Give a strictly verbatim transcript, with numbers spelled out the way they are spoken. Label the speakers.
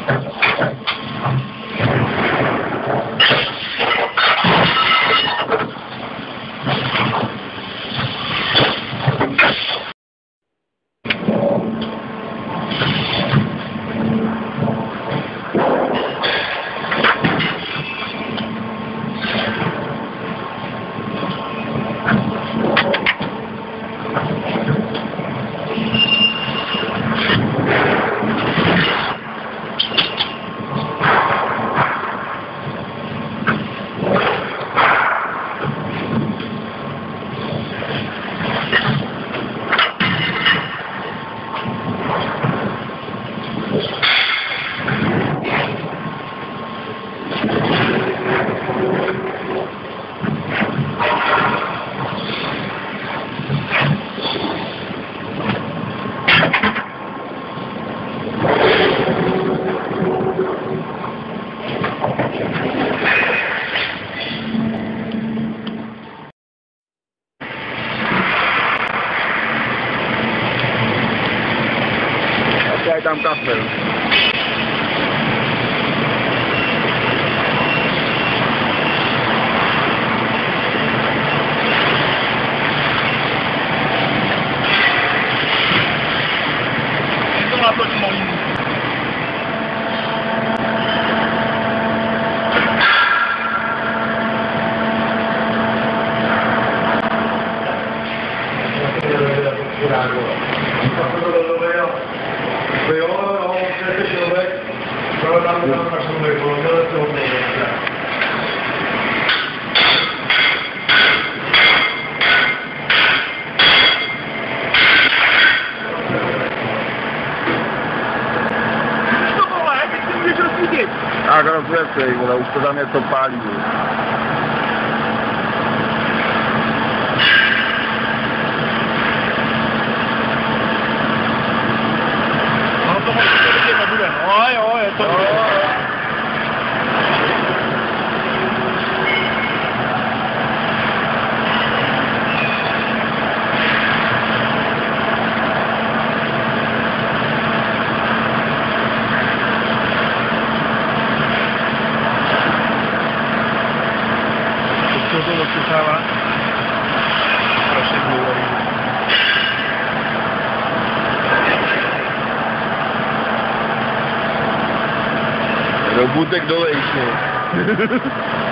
Speaker 1: Daj tam kafel.
Speaker 2: To na to mojí.
Speaker 3: Jo, jo, přece člověk, pro nám to pracovuje, položil to nejlepší.
Speaker 2: Co to vole, teď si můžeš rozsvítit.
Speaker 1: Tak rozvěcej, vole, už to tam něco pálí.
Speaker 2: To moc to vidět nebude, no jo, je to vidět. Co to odsychává? Strašně dlouho.
Speaker 1: Robutek dolejš, no.